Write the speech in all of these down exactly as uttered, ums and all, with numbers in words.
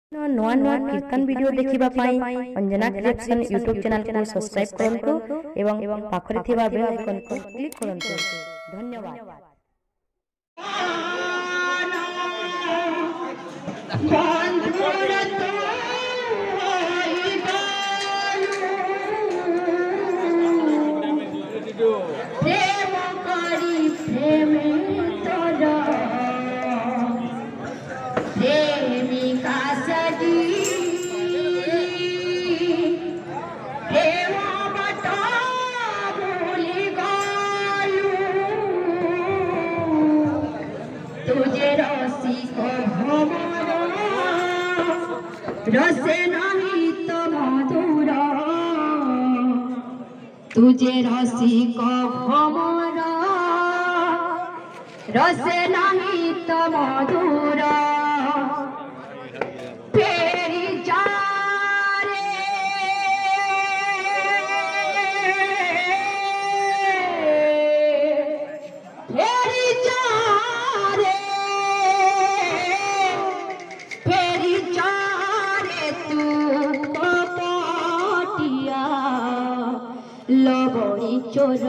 नवा नवा कीर्तन वीडियो देखिबा पाई अंजना क्रिएशन यूट्यूब चैनल को सब्सक्राइब करंतु एवं पाखरे थिबा बेल आइकन को क्लिक करंतु। धन्यवाद। तुझे रसी को रसे नहीं तो मधुर, तुझे रसी को भमर रसे नहीं तो मधुर। फेरी जा रे फेरी जा लबणी चोर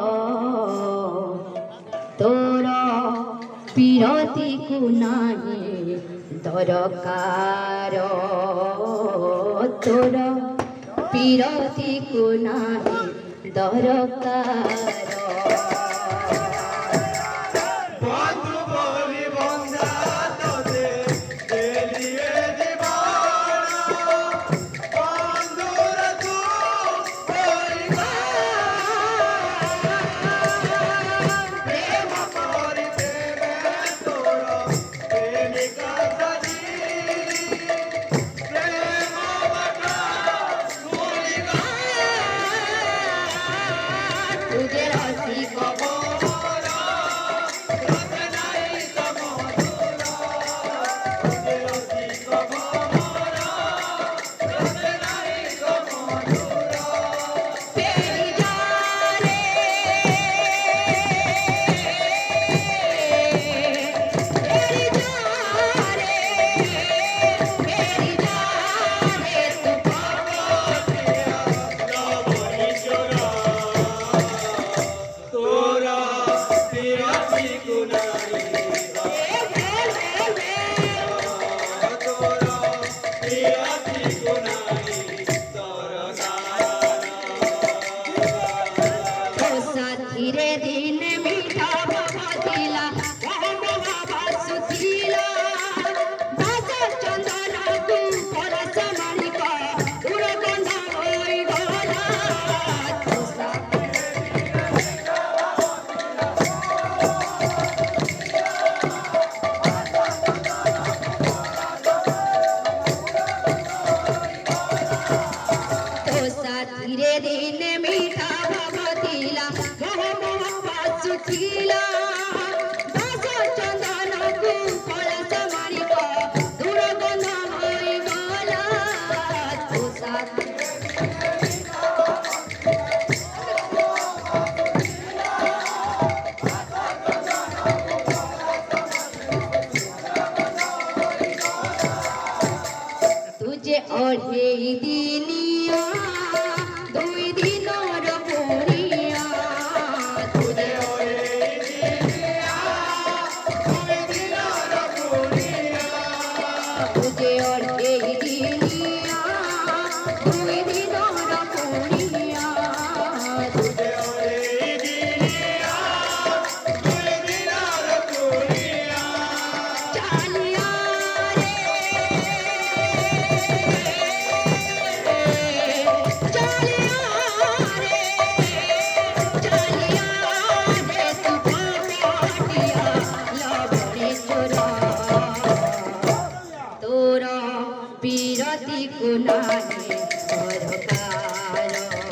तोर पीरती को नहीं दरकार, तोर पीरती को नहीं दरकार। धीरे दिन मीठा भगतिला सुशीला चंदन तू परस मणिका दुर्गंध होई गला। धीरे दिन मीठा भगतिला सुशीला दास चंदन को परस मणिका दुर्गंध होई गला। तुझे ओढ़े दिनिया दुई दिनर पुरिया, तुझे ओढ़े दिनिया दुई दिनर पुरिया, तुझे ओढ़े दिनिया दुई दिनर पुरिया, तुझे ओढ़े दिनिया दुई दिनर पुरिया। चालिया पीरती को नहीं दरकार,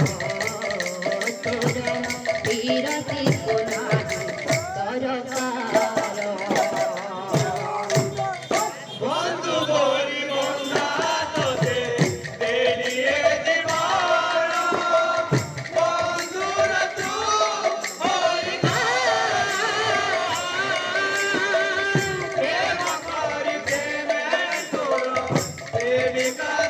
तोर पीरती को नहीं दरकार। बंधु गोरी बंदा तोते तेलिए दीवाना, बंधु तू होई प्रेम करी प्रेम तोर प्रेमिका